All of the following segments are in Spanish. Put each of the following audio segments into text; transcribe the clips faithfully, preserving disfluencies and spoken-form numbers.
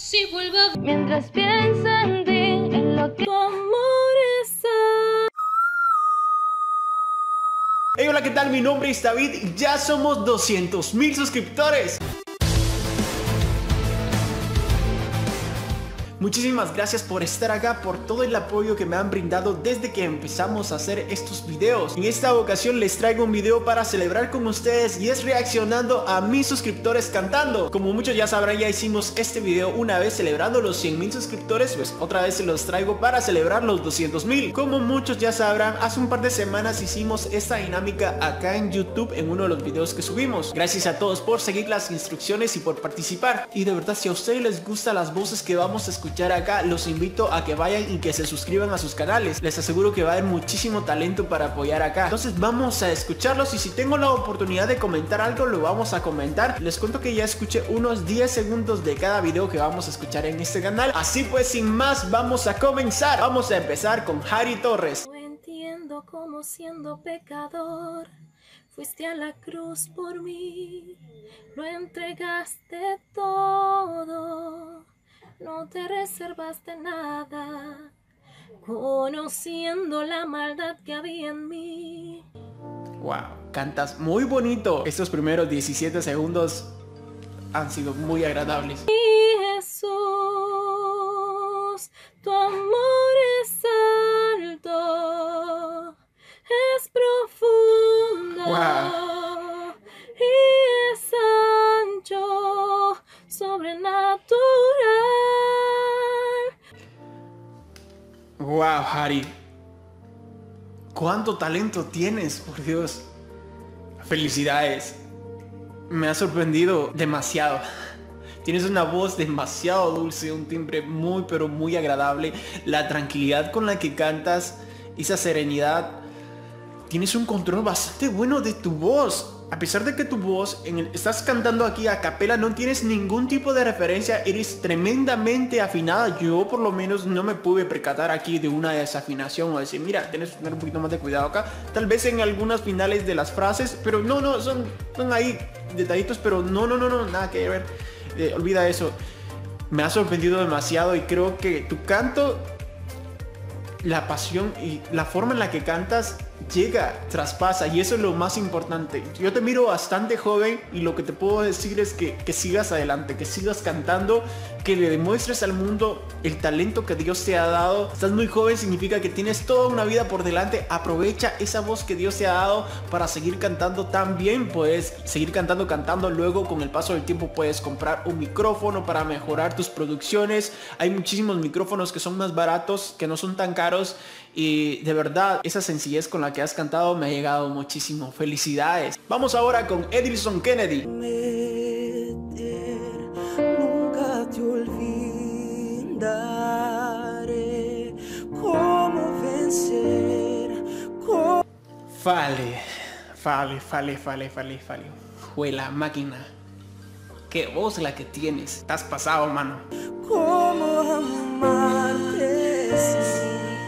Si vuelvo a... Mientras pienso en ti, en lo que tu amor está. Hey, hola, ¿qué tal? Mi nombre es David y ya somos doscientos mil suscriptores. Muchísimas gracias por estar acá, por todo el apoyo que me han brindado desde que empezamos a hacer estos videos. En esta ocasión les traigo un video para celebrar con ustedes y es reaccionando a mis suscriptores cantando. Como muchos ya sabrán, ya hicimos este video una vez celebrando los cien mil suscriptores, pues otra vez se los traigo para celebrar los doscientos mil. Como muchos ya sabrán, hace un par de semanas hicimos esta dinámica acá en YouTube en uno de los videos que subimos. Gracias a todos por seguir las instrucciones y por participar. Y de verdad, si a ustedes les gustan las voces que vamos a escuchar acá, los invito a que vayan y que se suscriban a sus canales. Les aseguro que va a haber muchísimo talento para apoyar acá. Entonces vamos a escucharlos y si tengo la oportunidad de comentar algo, lo vamos a comentar. Les cuento que ya escuché unos diez segundos de cada video que vamos a escuchar en este canal. Así pues, sin más, vamos a comenzar. Vamos a empezar con Harry Torres. No entiendo cómo siendo pecador fuiste a la cruz por mí, lo entregaste todo. No te reservaste nada, conociendo la maldad que había en mí. Wow, cantas muy bonito. Estos primeros diecisiete segundos han sido muy agradables. Y Jesús, tu amor es alto, es profundo, wow, y es ancho, sobrenatural. Wow, Harry, cuánto talento tienes, por Dios. Felicidades. Me ha sorprendido demasiado. Tienes una voz demasiado dulce, un timbre muy pero muy agradable. La tranquilidad con la que cantas, esa serenidad. Tienes un control bastante bueno de tu voz. A pesar de que tu voz, en el, estás cantando aquí a capela, no tienes ningún tipo de referencia, eres tremendamente afinada. Yo por lo menos no me pude percatar aquí de una desafinación o decir, mira, tienes que tener un poquito más de cuidado acá. Tal vez en algunas finales de las frases, pero no, no, son, son ahí detallitos, pero no, no, no, no, nada que ver. Eh, olvida eso. Me ha sorprendido demasiado y creo que tu canto, la pasión y la forma en la que cantas llega, traspasa, y eso es lo más importante. Yo te miro bastante joven y lo que te puedo decir es que, que sigas adelante, que sigas cantando, que le demuestres al mundo el talento que Dios te ha dado. Estás muy joven, significa que tienes toda una vida por delante. Aprovecha esa voz que Dios te ha dado para seguir cantando tan bien. Puedes seguir cantando, cantando. Luego con el paso del tiempo puedes comprar un micrófono para mejorar tus producciones. Hay muchísimos micrófonos que son más baratos, que no son tan caros. Y de verdad, esa sencillez con la que has cantado me ha llegado muchísimo. Felicidades. Vamos ahora con Edilson Kennedy. Nunca te olvidaré. ¿Cómo vencer? ¿Cómo... Fale, fale, fale, fale, fale, fale. Juela máquina. Qué voz la que tienes. Estás pasado, mano. ¿Cómo amarte si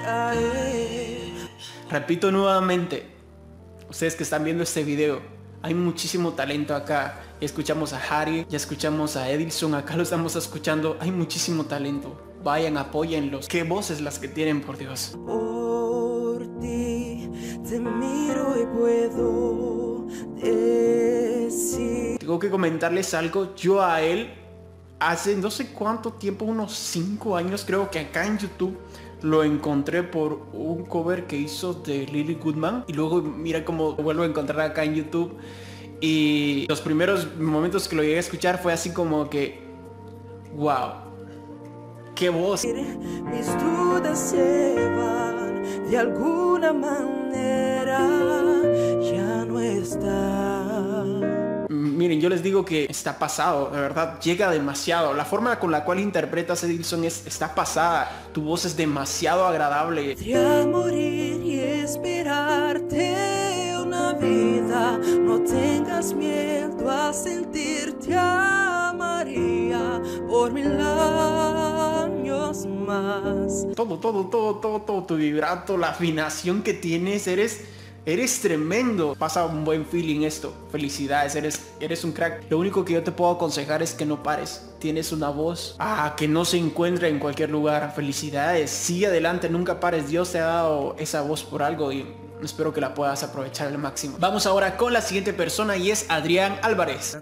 Repito nuevamente, ustedes que están viendo este video, hay muchísimo talento acá. Ya escuchamos a Harry, ya escuchamos a Edilson, acá lo estamos escuchando. Hay muchísimo talento. Vayan, apóyenlos. Qué voces las que tienen, por Dios. Por ti te miro y puedo decir. Tengo que comentarles algo. Yo a él, hace no sé cuánto tiempo, unos cinco años creo, que acá en YouTube lo encontré por un cover que hizo de Lily Goodman. Y luego mira cómo lo vuelvo a encontrar acá en YouTube. Y los primeros momentos que lo llegué a escuchar fue así como que, wow, qué voz. Mis dudas se van, de alguna manera ya no está. Miren, yo les digo que está pasado, de verdad, llega demasiado. La forma con la cual interpretas Edilson es, está pasada. Tu voz es demasiado agradable. Podría morir y esperarte una vida. No tengas miedo a sentir, te amaría por mil años más. Todo, todo, todo, todo, todo, tu vibrato, la afinación que tienes, eres Eres tremendo. Pasa un buen feeling esto. Felicidades, eres, eres un crack. Lo único que yo te puedo aconsejar es que no pares. Tienes una voz ah, que no se encuentra en cualquier lugar. Felicidades, sigue adelante, nunca pares. Dios te ha dado esa voz por algo y espero que la puedas aprovechar al máximo. Vamos ahora con la siguiente persona y es Adrián Álvarez.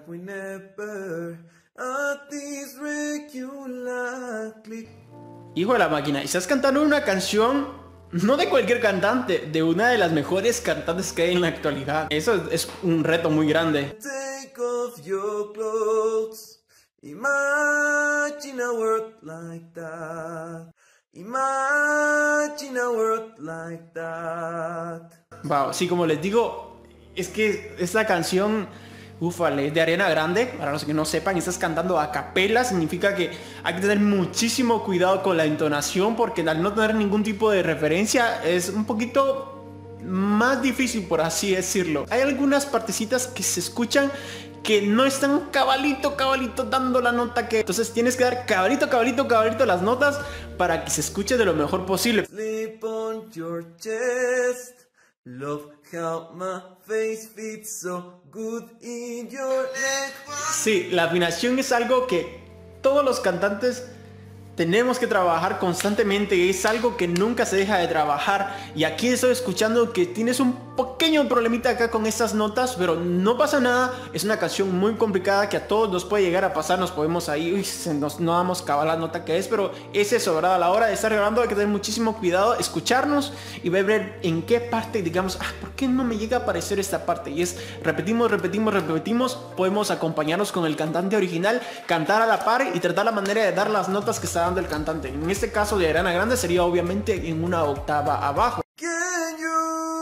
Hijo de la máquina, estás cantando una canción no de cualquier cantante, de una de las mejores cantantes que hay en la actualidad. Eso es, es un reto muy grande. Take off your clothes. Imagine a world like that. Imagine a world like that. Wow, sí, como les digo, es que esta canción, ufale, de Ariana Grande. Para los que no sepan, estás cantando a capela. Significa que hay que tener muchísimo cuidado con la entonación, porque al no tener ningún tipo de referencia es un poquito más difícil, por así decirlo. Hay algunas partecitas que se escuchan que no están cabalito, cabalito dando la nota que... Entonces tienes que dar cabalito, cabalito, cabalito las notas para que se escuche de lo mejor posible. Sleep on your chest. Love how my face fits so good in your neck. Sí, la afinación es algo que todos los cantantes tenemos que trabajar constantemente. Es algo que nunca se deja de trabajar. Y aquí estoy escuchando que tienes un pequeño problemita acá con estas notas, pero no pasa nada. Es una canción muy complicada que a todos nos puede llegar a pasar. Nos podemos ahí, uy, se nos, no damos cabal la nota que es, pero es eso, ¿verdad? A la hora de estar grabando hay que tener muchísimo cuidado, escucharnos y ver en qué parte, digamos, ah, ¿por qué no me llega a aparecer esta parte? Y es, repetimos, repetimos, repetimos. Podemos acompañarnos con el cantante original, cantar a la par y tratar la manera de dar las notas que está dando el cantante. En este caso de Ariana Grande sería obviamente en una octava abajo. Can you?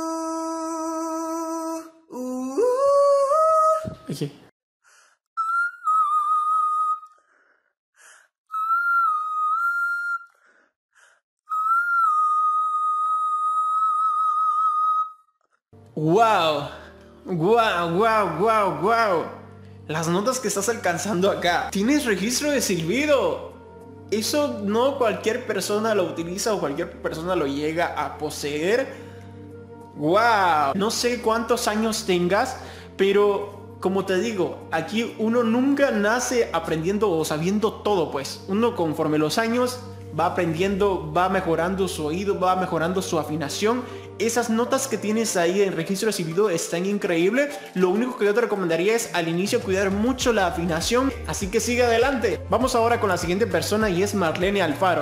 Ooh. Oye. Wow, wow, wow, wow, wow. Las notas que estás alcanzando acá. Tienes registro de silbido. Eso no cualquier persona lo utiliza o cualquier persona lo llega a poseer. Wow. No sé cuántos años tengas, pero como te digo, aquí uno nunca nace aprendiendo o sabiendo todo, pues. Uno conforme los años va aprendiendo, va mejorando su oído, va mejorando su afinación. Esas notas que tienes ahí en registro de silbido están increíbles. Lo único que yo te recomendaría es al inicio cuidar mucho la afinación. Así que sigue adelante. Vamos ahora con la siguiente persona y es Marlene Alfaro.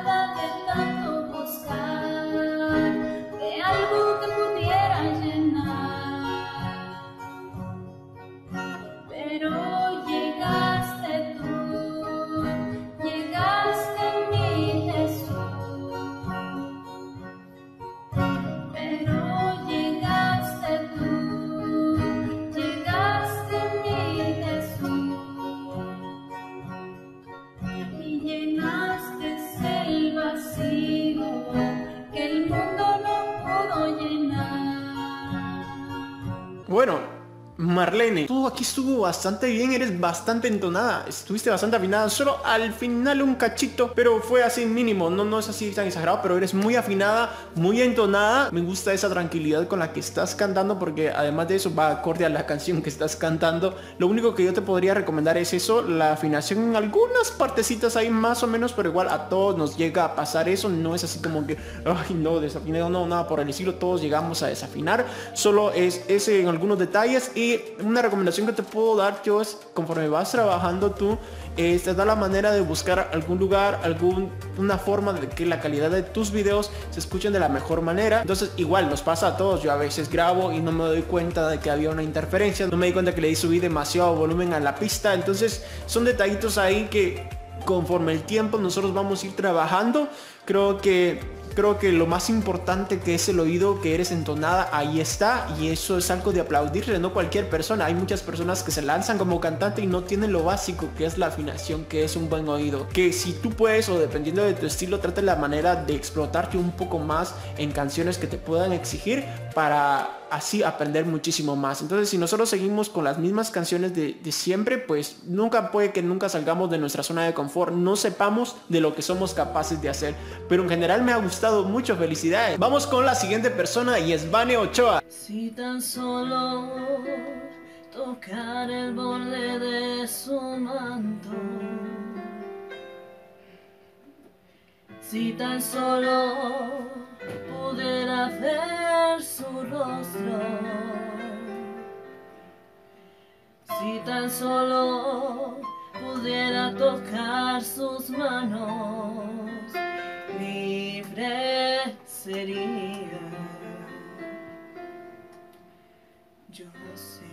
Bueno, Marlene, tú aquí estuvo bastante bien, eres bastante entonada, estuviste bastante afinada, solo al final un cachito, pero fue así mínimo, no, no es así tan exagerado, pero eres muy afinada, muy entonada. Me gusta esa tranquilidad con la que estás cantando, porque además de eso va acorde a la canción que estás cantando. Lo único que yo te podría recomendar es eso, la afinación en algunas partecitas ahí más o menos, pero igual a todos nos llega a pasar eso. No es así como que, ay no, desafinado, no, nada por el estilo, todos llegamos a desafinar, solo es ese en algunos detalles. Y una recomendación que te puedo dar yo es, conforme vas trabajando tú, eh, te da la manera de buscar algún lugar, alguna forma de que la calidad de tus videos se escuchen de la mejor manera. Entonces igual nos pasa a todos, yo a veces grabo y no me doy cuenta de que había una interferencia, no me di cuenta que le subí demasiado volumen a la pista. Entonces son detallitos ahí que conforme el tiempo nosotros vamos a ir trabajando. Creo que Creo que lo más importante, que es el oído, que eres entonada, ahí está. Y eso es algo de aplaudirle, no cualquier persona. Hay muchas personas que se lanzan como cantante y no tienen lo básico, que es la afinación, que es un buen oído. Que si tú puedes, o dependiendo de tu estilo, trate la manera de explotarte un poco más en canciones que te puedan exigir, para así aprender muchísimo más. Entonces, si nosotros seguimos con las mismas canciones de, de siempre, pues nunca puede que nunca salgamos de nuestra zona de confort, no sepamos de lo que somos capaces de hacer. Pero en general me ha gustado mucho, felicidades. Vamos con la siguiente persona y es Vane Ochoa. Si tan solo tocar el borde de su manto, si tan solo pudiera ver su rostro, si tan solo pudiera tocar sus manos, libre sería. Yo no sé.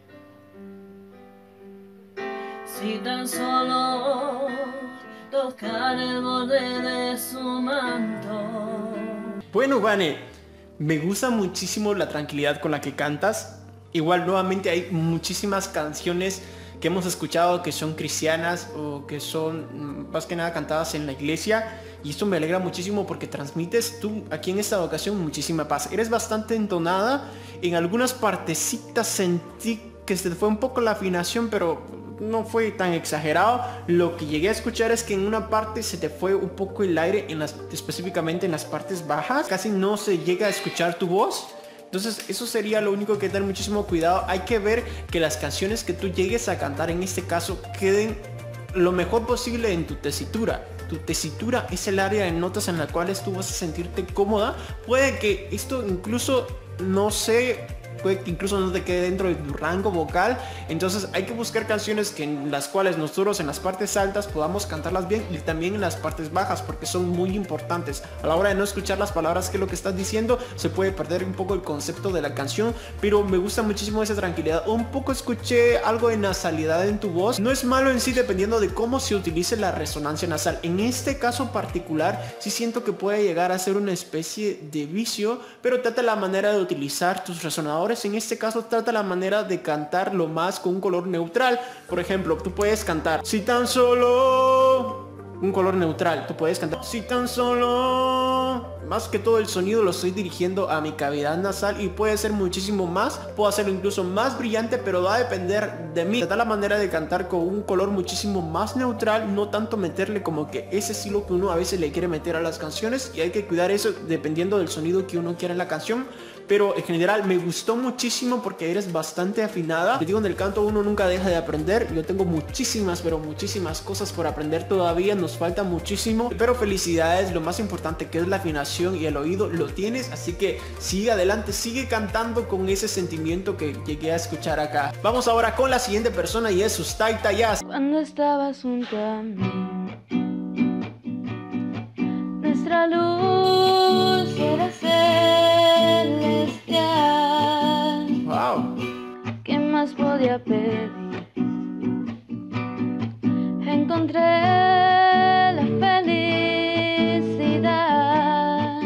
Si tan solo tocar el borde de su manto. Bueno, Vane, me gusta muchísimo la tranquilidad con la que cantas. Igual nuevamente hay muchísimas canciones que hemos escuchado que son cristianas o que son más que nada cantadas en la iglesia, y esto me alegra muchísimo porque transmites tú aquí en esta ocasión muchísima paz. Eres bastante entonada, en algunas partecitas sentí que se te fue un poco la afinación, pero no fue tan exagerado. Lo que llegué a escuchar es que en una parte se te fue un poco el aire, en las, específicamente en las partes bajas, casi no se llega a escuchar tu voz. Entonces eso sería lo único que tener muchísimo cuidado. Hay que ver que las canciones que tú llegues a cantar en este caso queden lo mejor posible en tu tesitura. Tu tesitura es el área de notas en la cual tú vas a sentirte cómoda. Puede que esto incluso, no sé, puede que incluso no te quede dentro de tu rango vocal. Entonces hay que buscar canciones que en las cuales nosotros en las partes altas podamos cantarlas bien, y también en las partes bajas, porque son muy importantes. A la hora de no escuchar las palabras que es lo que estás diciendo, se puede perder un poco el concepto de la canción. Pero me gusta muchísimo esa tranquilidad. Un poco escuché algo de nasalidad en tu voz. No es malo en sí, dependiendo de cómo se utilice la resonancia nasal. En este caso particular sí siento que puede llegar a ser una especie de vicio, pero trata la manera de utilizar tus resonadores. En este caso trata la manera de cantar lo más con un color neutral. Por ejemplo, tú puedes cantar si tan solo, un color neutral. Tú puedes cantar si tan solo. Más que todo el sonido lo estoy dirigiendo a mi cavidad nasal, y puede ser muchísimo más. Puedo hacerlo incluso más brillante, pero va a depender de mí. Trata la manera de cantar con un color muchísimo más neutral, no tanto meterle como que ese estilo que uno a veces le quiere meter a las canciones, y hay que cuidar eso dependiendo del sonido que uno quiera en la canción. Pero en general me gustó muchísimo porque eres bastante afinada. Te digo, en el canto uno nunca deja de aprender. Yo tengo muchísimas, pero muchísimas cosas por aprender todavía. Nos falta muchísimo. Pero felicidades, lo más importante que es la afinación y el oído lo tienes. Así que sigue adelante, sigue cantando con ese sentimiento que llegué a escuchar acá. Vamos ahora con la siguiente persona y es Sustaita Jazz. Cuando estabas junto a mí, nuestra luz era celestial. Wow. ¿Qué más podía pedir? Encontré la felicidad.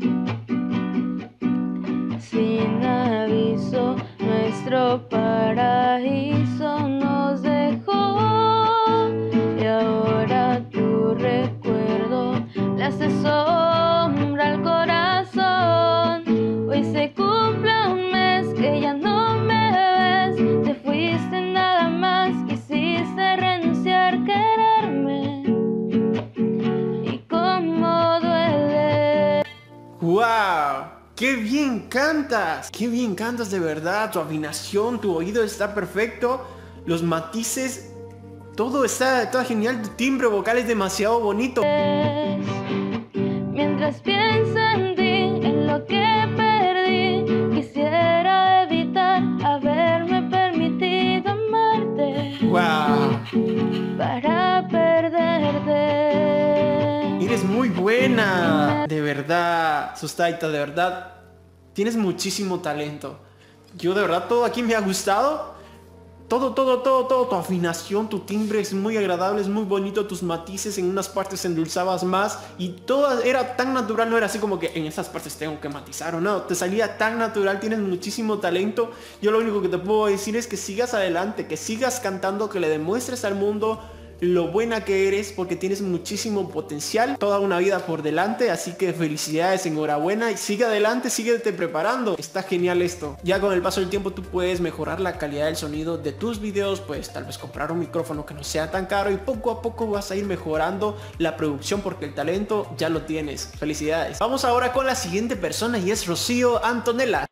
Sin aviso, nuestro paraíso nos dejó, y ahora tu recuerdo le hace sombra al corazón. Hoy se cumple un mes que ya no me ves. Te fuiste nada más, quisiste renunciar, quererme, y cómo duele. ¡Wow! ¡Qué bien cantas! ¡Qué bien cantas de verdad! Tu afinación, tu oído está perfecto. Los matices, todo está, todo genial. Tu timbre vocal es demasiado bonito. Mientras pienso en ti, en lo que perdí, quisiera evitar haberme permitido amarte. ¡Wow! Para perderte. Eres muy buena. De verdad, Sustaita, de verdad. Tienes muchísimo talento. Yo de verdad, todo aquí me ha gustado. Todo, todo, todo, todo. Tu afinación, tu timbre es muy agradable, es muy bonito. Tus matices, en unas partes endulzabas más. Y todo era tan natural, no era así como que en esas partes tengo que matizar o no. Te salía tan natural, tienes muchísimo talento. Yo lo único que te puedo decir es que sigas adelante, que sigas cantando, que le demuestres al mundo lo buena que eres, porque tienes muchísimo potencial, toda una vida por delante, así que felicidades, enhorabuena y sigue adelante, síguete preparando. Está genial esto. Ya con el paso del tiempo tú puedes mejorar la calidad del sonido de tus videos, pues tal vez comprar un micrófono que no sea tan caro y poco a poco vas a ir mejorando la producción porque el talento ya lo tienes. Felicidades. Vamos ahora con la siguiente persona y es Rocío Antonella.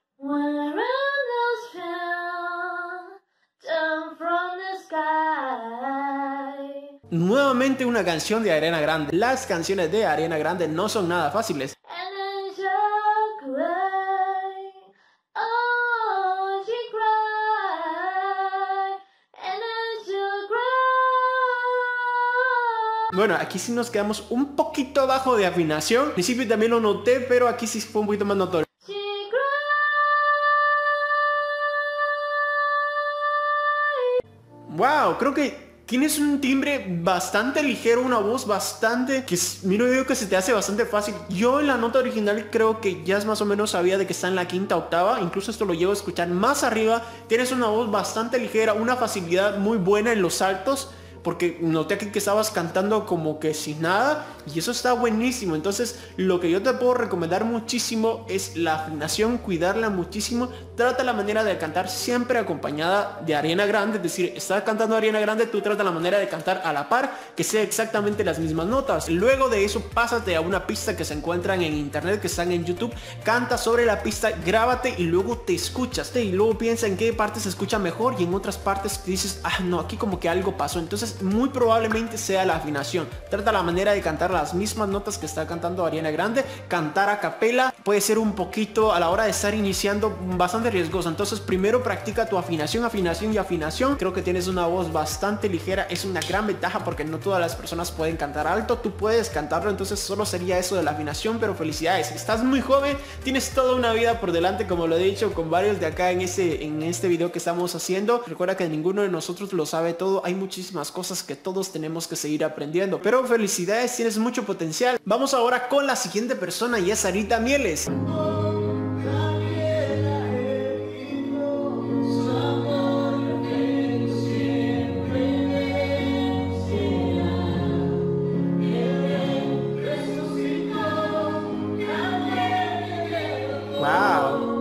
Nuevamente una canción de Ariana Grande. Las canciones de Ariana Grande no son nada fáciles. Bueno, aquí sí nos quedamos un poquito abajo de afinación. Al principio también lo noté, pero aquí sí fue un poquito más notorio. Wow, creo que tienes un timbre bastante ligero, una voz bastante que miro yo que se te hace bastante fácil. Yo en la nota original creo que ya más o menos sabía de que está en la quinta octava. Incluso esto lo llevo a escuchar más arriba. Tienes una voz bastante ligera, una facilidad muy buena en los altos, porque noté aquí que estabas cantando como que sin nada y eso está buenísimo. Entonces lo que yo te puedo recomendar muchísimo es la afinación, cuidarla muchísimo. Trata la manera de cantar siempre acompañada de Ariana Grande, es decir, está cantando Ariana Grande, tú trata la manera de cantar a la par, que sea exactamente las mismas notas. Luego de eso pásate a una pista que se encuentran en internet, que están en YouTube, canta sobre la pista, grábate y luego te escuchas y luego piensa en qué parte se escucha mejor y en otras partes dices, ah no, aquí como que algo pasó. Entonces muy probablemente sea la afinación. Trata la manera de cantar las mismas notas que está cantando Ariana Grande. Cantar a capela puede ser un poquito, a la hora de estar iniciando, bastante riesgoso. Entonces primero practica tu afinación, afinación y afinación. Creo que tienes una voz bastante ligera, es una gran ventaja porque no todas las personas pueden cantar alto, tú puedes cantarlo, entonces solo sería eso de la afinación. Pero felicidades, estás muy joven, tienes toda una vida por delante, como lo he dicho con varios de acá en, ese, en este video que estamos haciendo. Recuerda que ninguno de nosotros lo sabe todo, hay muchísimas cosas que todos tenemos que seguir aprendiendo, pero felicidades, tienes mucho potencial. Vamos ahora con la siguiente persona y es Sarita Mieles. Wow.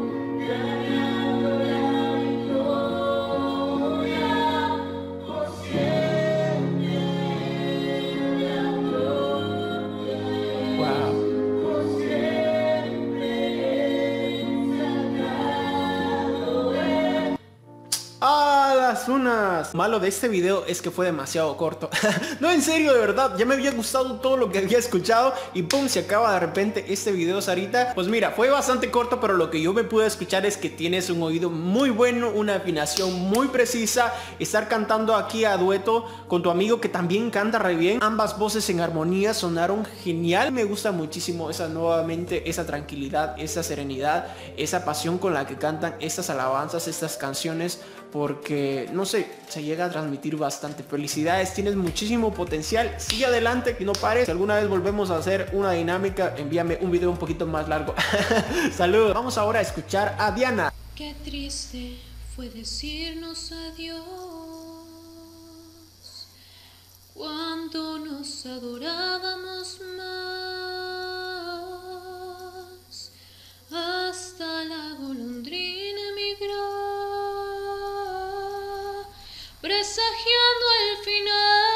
Unas. Malo de este video es que fue demasiado corto. No, en serio, de verdad, ya me había gustado todo lo que había escuchado y pum, se acaba de repente este video, Sarita. Pues mira, fue bastante corto, pero lo que yo me pude escuchar es que tienes un oído muy bueno, una afinación muy precisa. Estar cantando aquí a dueto con tu amigo que también canta re bien, ambas voces en armonía sonaron genial. Me gusta muchísimo esa, nuevamente, esa tranquilidad, esa serenidad, esa pasión con la que cantan estas alabanzas, estas canciones, porque no sé, se llega a transmitir bastante. Felicidades, tienes muchísimo potencial, sigue adelante, que no pares. Si alguna vez volvemos a hacer una dinámica, envíame un video un poquito más largo. Saludos. Vamos ahora a escuchar a Diana. Qué triste fue decirnos adiós cuando nos adorábamos más, hasta la golondrina emigró presagiando el final.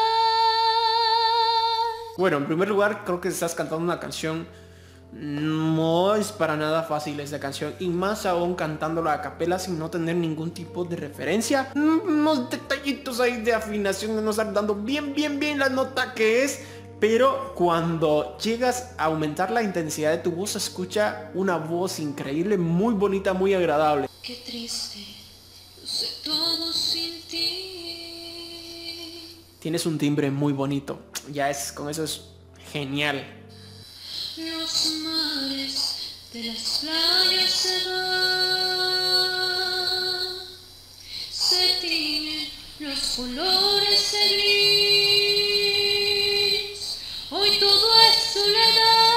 Bueno, en primer lugar, creo que estás cantando una canción. No es para nada fácil esta canción, y más aún cantándola a capela sin no tener ningún tipo de referencia. Unos detallitos ahí de afinación, de no estar dando bien, bien, bien la nota que es. Pero cuando llegas a aumentar la intensidad de tu voz, se escucha una voz increíble, muy bonita, muy agradable. Qué triste, yo sé todo sin ti. Tienes un timbre muy bonito, ya es, con eso es genial. Los mares de las playas se van, se tiñen los colores de gris, hoy todo es soledad.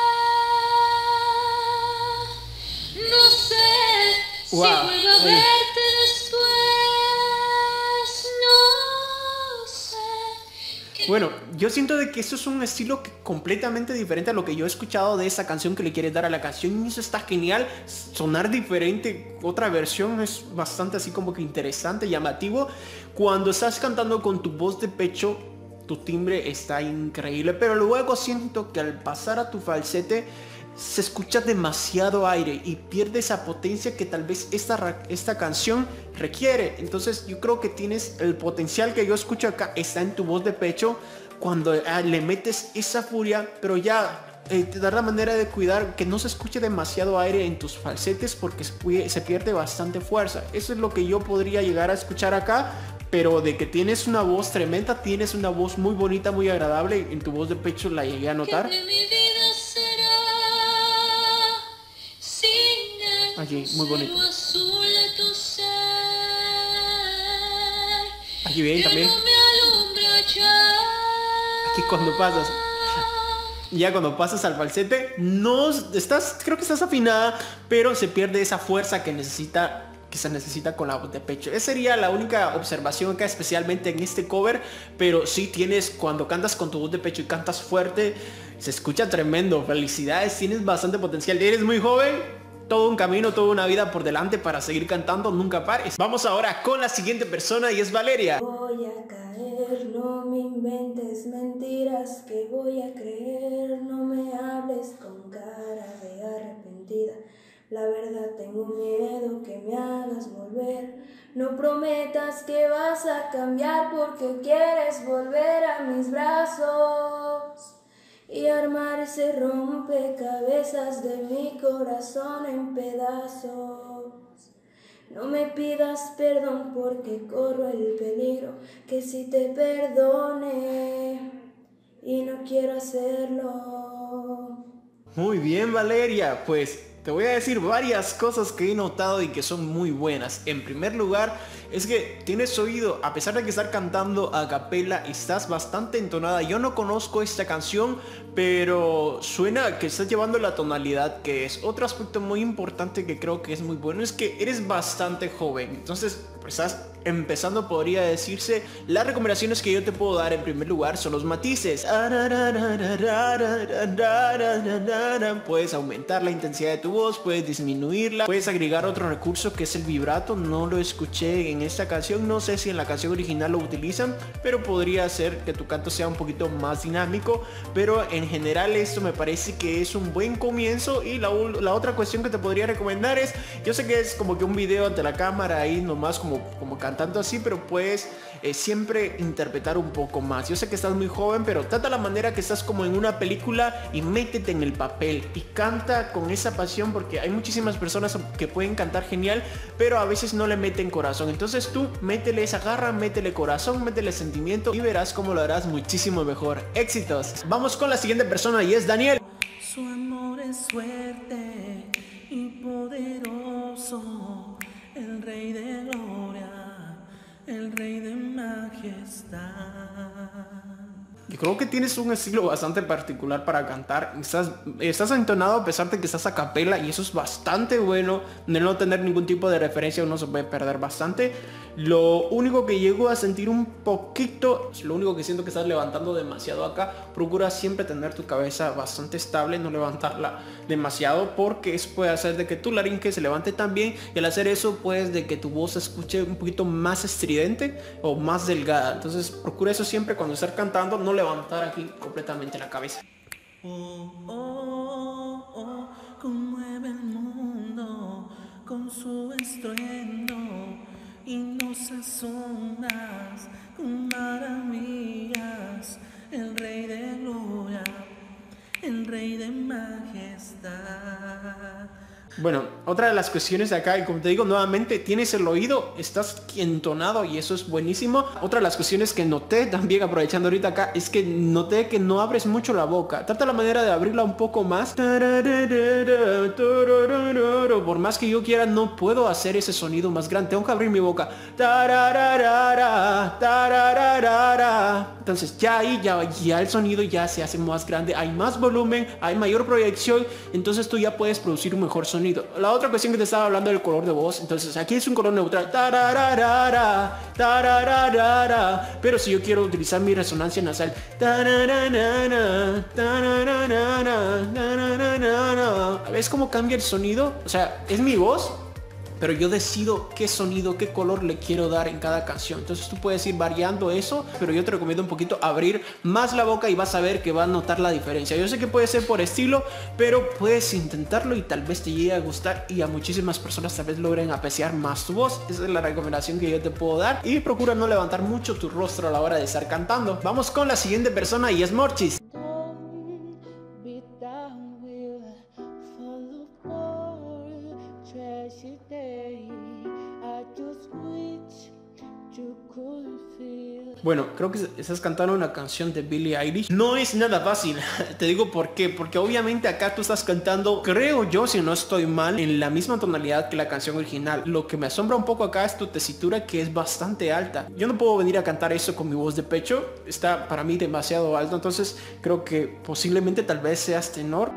No sé Wow. si vuelvo a verte después, no sé Bueno, yo siento de que esto es un estilo que completamente diferente a lo que yo he escuchado de esa canción que le quieres dar a la canción, y eso está genial. Sonar diferente, otra versión, es bastante así como que interesante, llamativo. Cuando estás cantando con tu voz de pecho, tu timbre está increíble, pero luego siento que al pasar a tu falsete se escucha demasiado aire y pierde esa potencia que tal vez esta, esta canción requiere. Entonces yo creo que tienes el potencial que yo escucho acá, está en tu voz de pecho, cuando ah, le metes esa furia, pero ya eh, te da la manera de cuidar que no se escuche demasiado aire en tus falsetes, porque se, se pierde bastante fuerza. Eso es lo que yo podría llegar a escuchar acá. Pero de que tienes una voz tremenda, tienes una voz muy bonita, muy agradable, en tu voz de pecho la llegué a notar. Allí, muy bonito. Aquí bien también. Aquí cuando pasas, ya cuando pasas al falsete, no estás, creo que estás afinada, pero se pierde esa fuerza que necesita que se necesita con la voz de pecho. Esa sería la única observación acá, especialmente en este cover. Pero sí tienes, cuando cantas con tu voz de pecho y cantas fuerte, se escucha tremendo. Felicidades, tienes bastante potencial. Eres muy joven, todo un camino, toda una vida por delante para seguir cantando, nunca pares. Vamos ahora con la siguiente persona y es Valeria. Voy a caer, no me inventes mentiras que voy a creer, no me hables con cara de arrepentida. La verdad tengo miedo que me hagas volver. No prometas que vas a cambiar porque quieres volver a mis brazos y armar ese rompecabezas de mi corazón en pedazos. No me pidas perdón porque corro el peligro que si te perdone y no quiero hacerlo. Muy bien, Valeria, pues te voy a decir varias cosas que he notado y que son muy buenas. En primer lugar, es que tienes oído, a pesar de que estar cantando a capela, estás bastante entonada. Yo no conozco esta canción, pero suena que estás llevando la tonalidad que es. Otro aspecto muy importante que creo que es muy bueno es que eres bastante joven. Entonces, pues estás empezando, podría decirse. Las recomendaciones que yo te puedo dar en primer lugar son los matices. Puedes aumentar la intensidad de tu voz, puedes disminuirla, puedes agregar otro recurso que es el vibrato. No lo escuché en esta canción, no sé si en la canción original lo utilizan, pero podría ser que tu canto sea un poquito más dinámico. Pero en general esto me parece que es un buen comienzo. Y la, la otra cuestión que te podría recomendar es, yo sé que es como que un video ante la cámara ahí nomás como, como cantando así, pero puedes eh, siempre interpretar un poco más. Yo sé que estás muy joven, pero trata la manera que estás como en una película y métete en el papel y canta con esa pasión, porque hay muchísimas personas que pueden cantar genial, pero a veces no le meten corazón. Entonces tú métele esa garra, métele corazón, métele sentimiento y verás cómo lo harás muchísimo mejor. Éxitos. Vamos con la siguiente persona y es Daniel. Su amor es fuerte y poderoso, el rey de gloria, el rey de majestad. Yo creo que tienes un estilo bastante particular para cantar. Estás, estás entonado a pesar de que estás a capela, y eso es bastante bueno. De no tener ningún tipo de referencia uno se puede perder bastante. Lo único que llego a sentir un poquito, lo único que siento que estás levantando demasiado acá. Procura siempre tener tu cabeza bastante estable, no levantarla demasiado, porque eso puede hacer de que tu laringe se levante también, y al hacer eso pues de que tu voz se escuche un poquito más estridente o más delgada. Entonces procura eso siempre cuando estés cantando, no levantar aquí completamente la cabeza. Oh, oh, oh, conmueve el mundo con su estruendo y nos asombras con maravillas, el rey de gloria, el rey de majestad. Bueno, otra de las cuestiones de acá, y como te digo nuevamente, tienes el oído, estás entonado y eso es buenísimo. Otra de las cuestiones que noté también, aprovechando ahorita acá, es que noté que no abres mucho la boca. Trata la manera de abrirla un poco más. Por más que yo quiera, no puedo hacer ese sonido más grande, tengo que abrir mi boca. Entonces ya ahí, ya, ya el sonido ya se hace más grande, hay más volumen, hay mayor proyección, entonces tú ya puedes producir un mejor sonido. sonido. La otra cuestión que te estaba hablando del color de voz, entonces aquí es un color neutral, tarararara, tarararara, pero si yo quiero utilizar mi resonancia nasal, tarararara, tarararara, tarararara, ¿ves cómo cambia el sonido? O sea, es mi voz, pero yo decido qué sonido, qué color le quiero dar en cada canción. Entonces tú puedes ir variando eso, pero yo te recomiendo un poquito abrir más la boca y vas a ver que va a notar la diferencia. Yo sé que puede ser por estilo, pero puedes intentarlo y tal vez te llegue a gustar y a muchísimas personas tal vez logren apreciar más tu voz. Esa es la recomendación que yo te puedo dar, y procura no levantar mucho tu rostro a la hora de estar cantando. Vamos con la siguiente persona y es Morchis. Bueno, creo que estás cantando una canción de Billie Eilish. No es nada fácil. Te digo por qué. Porque obviamente acá tú estás cantando, creo yo, si no estoy mal, en la misma tonalidad que la canción original. Lo que me asombra un poco acá es tu tesitura, que es bastante alta. Yo no puedo venir a cantar eso con mi voz de pecho. Está para mí demasiado alto. Entonces creo que posiblemente tal vez seas tenor.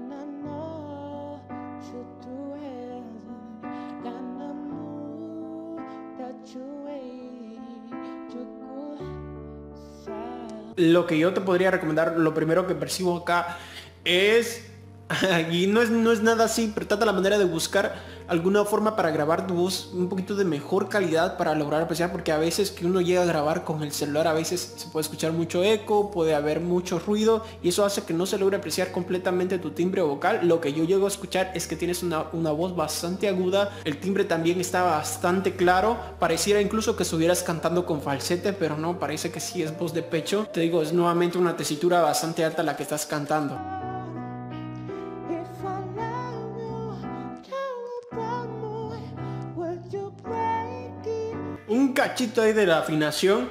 Lo que yo te podría recomendar, lo primero que percibo acá es, y no es, no es nada así, pero trata la manera de buscar alguna forma para grabar tu voz un poquito de mejor calidad para lograr apreciar, porque a veces que uno llega a grabar con el celular, a veces se puede escuchar mucho eco, puede haber mucho ruido, y eso hace que no se logre apreciar completamente tu timbre vocal. Lo que yo llego a escuchar es que tienes una, una voz bastante aguda, el timbre también está bastante claro, pareciera incluso que estuvieras cantando con falsete, pero no, parece que sí es voz de pecho. Te digo, es nuevamente una tesitura bastante alta la que estás cantando. Un cachito ahí de la afinación.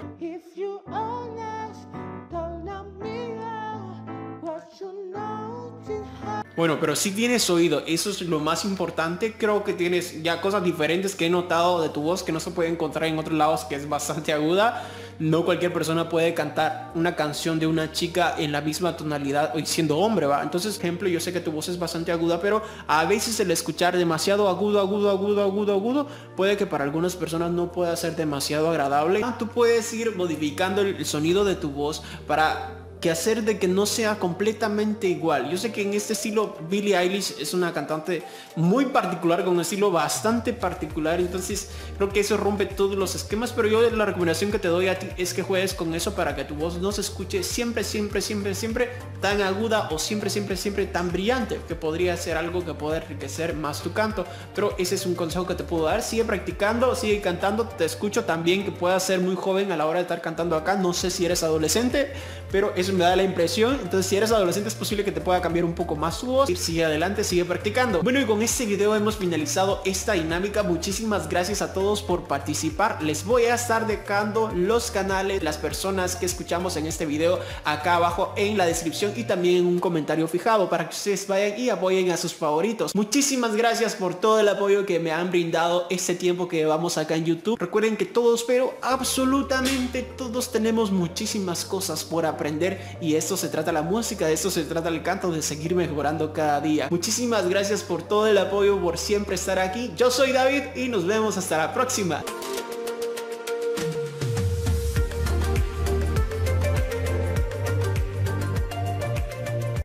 Bueno, pero si tienes oído, eso es lo más importante. Creo que tienes ya cosas diferentes que he notado de tu voz que no se puede encontrar en otros lados, que es bastante aguda. No cualquier persona puede cantar una canción de una chica en la misma tonalidad y siendo hombre, ¿va? Entonces, ejemplo, yo sé que tu voz es bastante aguda, pero a veces el escuchar demasiado agudo, agudo, agudo, agudo, agudo, puede que para algunas personas no pueda ser demasiado agradable. Tú puedes ir modificando el sonido de tu voz para que hacer de que no sea completamente igual. Yo sé que en este estilo Billie Eilish es una cantante muy particular, con un estilo bastante particular, entonces creo que eso rompe todos los esquemas, pero yo la recomendación que te doy a ti es que juegues con eso para que tu voz no se escuche siempre, siempre, siempre, siempre tan aguda o siempre, siempre, siempre tan brillante, que podría ser algo que puede enriquecer más tu canto. Pero ese es un consejo que te puedo dar. Sigue practicando, sigue cantando. Te escucho también que puedas ser muy joven a la hora de estar cantando acá. No sé si eres adolescente, pero eso me da la impresión. Entonces si eres adolescente es posible que te pueda cambiar un poco más su voz. Sigue adelante, sigue practicando. Bueno, y con este video hemos finalizado esta dinámica. Muchísimas gracias a todos por participar. Les voy a estar dejando los canales, las personas que escuchamos en este video acá abajo en la descripción y también en un comentario fijado para que ustedes vayan y apoyen a sus favoritos. Muchísimas gracias por todo el apoyo que me han brindado este tiempo que llevamos acá en YouTube. Recuerden que todos, pero absolutamente todos, tenemos muchísimas cosas por aprender, y esto se trata la música, de esto se trata el canto, de seguir mejorando cada día. Muchísimas gracias por todo el apoyo, por siempre estar aquí. Yo soy David y nos vemos hasta la próxima.